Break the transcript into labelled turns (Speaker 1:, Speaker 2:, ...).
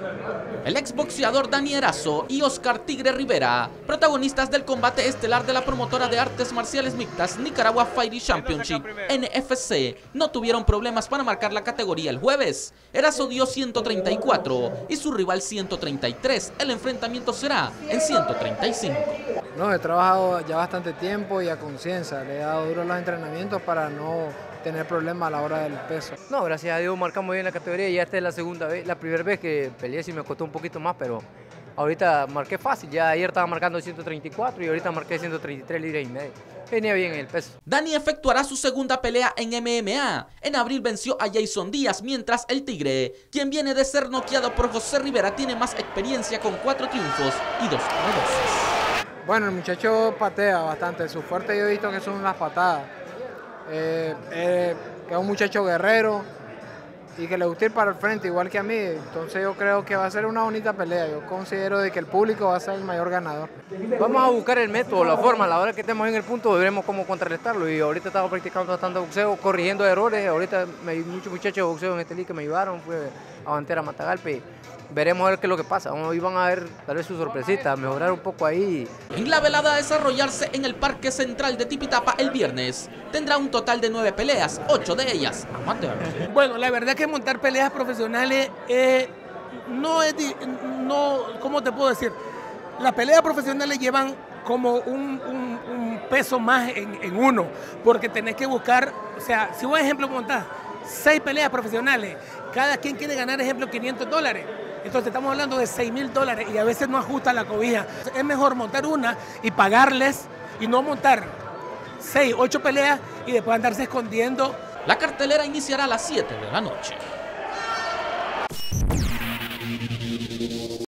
Speaker 1: El exboxeador Dani Erazo y Oscar Tigre Rivera, protagonistas del combate estelar de la promotora de artes marciales mixtas Nicaragua Fighting Championship, NFC, no tuvieron problemas para marcar la categoría el jueves. Erazo dio 134 y su rival 133. El enfrentamiento será en 135.
Speaker 2: No, he trabajado ya bastante tiempo y a conciencia. Le he dado duro a los entrenamientos para no tener problemas a la hora del peso.
Speaker 3: No, gracias a Dios marcamos bien la categoría y ya esta es la segunda vez. La primera vez que peleé sí me costó un poquito más, pero ahorita marqué fácil. Ya ayer estaba marcando 134 y ahorita marqué 133 libras y medio. Venía bien el peso.
Speaker 1: Dani efectuará su segunda pelea en MMA. En abril venció a Jason Díaz, mientras el Tigre, quien viene de ser noqueado por José Rivera, tiene más experiencia con 4 triunfos y 2 derrotas.
Speaker 2: Bueno, el muchacho patea bastante. Su fuerte yo he visto que son las patadas. Que es un muchacho guerrero y que le gusta ir para el frente igual que a mí. Entonces yo creo que va a ser una bonita pelea. Yo considero de que el público va a ser el mayor ganador.
Speaker 3: Vamos a buscar el método, la forma. A la hora que estemos en el punto veremos cómo contrarrestarlo. Y ahorita estamos practicando bastante boxeo, corrigiendo errores. Ahorita hay muchos muchachos de boxeo en este liga que me ayudaron. Fue a Bantera, Matagalpa. Veremos a ver qué es lo que pasa. Hoy van a ver tal vez su sorpresita, mejorar un poco ahí.
Speaker 1: En la velada a desarrollarse en el Parque Central de Tipitapa el viernes, tendrá un total de 9 peleas, 8 de ellas amateur.
Speaker 4: Bueno, la verdad que montar peleas profesionales ¿cómo te puedo decir? Las peleas profesionales llevan como un peso más en uno, porque tenés que buscar, o sea, si vos ejemplo montás 6 peleas profesionales, cada quien quiere ganar ejemplo $500. Entonces estamos hablando de $6,000 y a veces no ajusta la cobija. Es mejor montar una y pagarles y no montar 6, 8 peleas y después andarse escondiendo.
Speaker 1: La cartelera iniciará a las 7 de la noche.